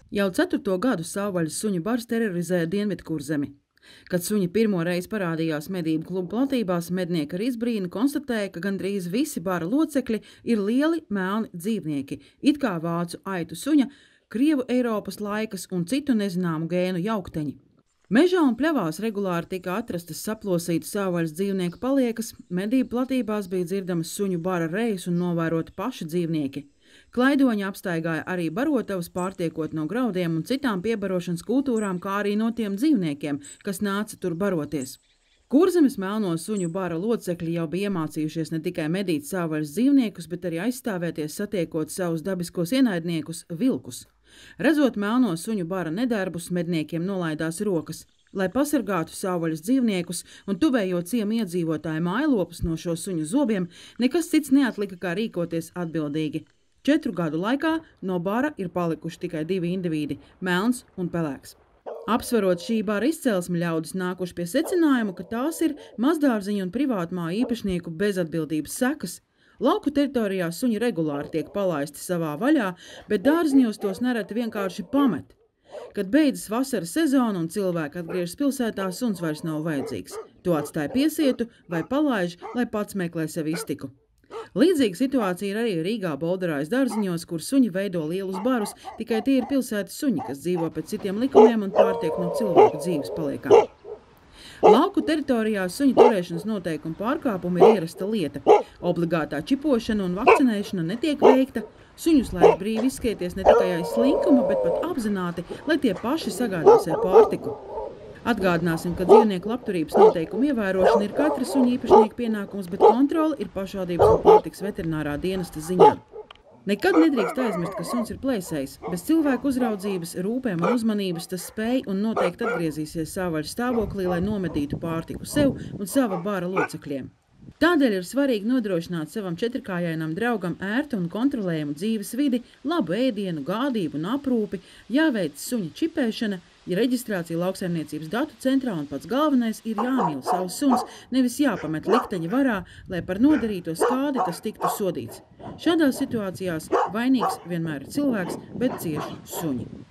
Jau 4. gadu savvaļas suņu bars terorizē Dienvidkurzemi. Kad suņi pirmo reizi parādījās medību klubu platībās, mednieki ar izbrīnu konstatēja, ka gandrīz visi bara locekļi ir lieli, melni dzīvnieki, it kā vācu aitu suņa, krievu Eiropas laikas un citu nezināmu gēnu jaukteņi. Mežā un pļavās regulāri tika atrastas saplosītas savvaļas dzīvnieku paliekas, medību platībās bija dzirdamas suņu bara rejas un novēroti paši dzīvnieki. Klaidoņi apstaigāja arī barotavas, pārtiekot no graudiem un citām piebarošanas kultūrām, kā arī no tiem dzīvniekiem, kas nāca tur baroties. Kurzemes melno suņu bara locekļi jau bija iemācījušies ne tikai medīt savvaļas dzīvniekus, bet arī aizstāvēties, satiekot savus dabiskos ienaidniekus – vilkus. Redzot melno suņu bara nedarbus, medniekiem nolaidās rokas. Lai pasargātu savvaļas dzīvniekus un tuvējo ciemu iedzīvotāju mājlopus no šo suņu zobiem, nekas cits neatlika kā rīkoties atbildīgi. 4 gadu laikā no bara ir palikuši tikai 2 indivīdi – melns un pelēks. Apsverot šī bara izcelsmi, ļaudis nākuši pie secinājuma, ka tās ir mazdārziņu un privātmāju īpašnieku bezatbildības sekas. Lauku teritorijā suņi regulāri tiek palaisti savā vaļā, bet dārziņos tos nereti vienkārši pamet. Kad beidzas vasaras sezona un cilvēki atgriežas pilsētā, suns vairs nav vajadzīgs. To atstāja piesietu vai palaiž, lai pats meklē sev iztiku. Līdzīga situācija ir arī Rīgā Bolderājas dārziņos, kur suņi veido lielus barus, tikai tie ir pilsētas suņi, kas dzīvo pēc citiem likumiem un pārtiek no cilvēku dzīves paliekām. Lauku teritorijā suņu turēšanas noteikumu pārkāpumi ir ierasta lieta. Obligātā čipošana un vakcinēšana netiek veikta. Suņus laid brīvi izskieties ne tikai aiz slinkuma, bet pat apzināti, lai tie paši sagādā sev pārtiku. Atgādināsim, ka dzīvnieku labturības noteikumu ievērošana ir katra suņa īpašnieka pienākums, bet kontrole ir pašvaldības un pārtikas veterinārā dienesta ziņā. Nekad nedrīkst aizmirst, ka suns ir plēsējs. Bez cilvēku uzraudzības, rūpēm un uzmanības tas spēj un noteikti atgriezīsies savvaļas stāvoklī, lai nomedītu pārtiku sev un sava bara locekļiem. Tādēļ ir svarīgi nodrošināt savam četrkājainam draugam ērtu un kontrolējumu dzīves vidi, labu ēdienu, gādību un aprūpi, jāveic suņa čipēšana, ja reģistrācija lauksaimniecības datu centrā un pats galvenais ir jāmīl savus suns, nevis jāpamet likteņa varā, lai par nodarīto skādi tas tiktu sodīts. Šādās situācijās vainīgs vienmēr ir cilvēks, bet cieši suņi.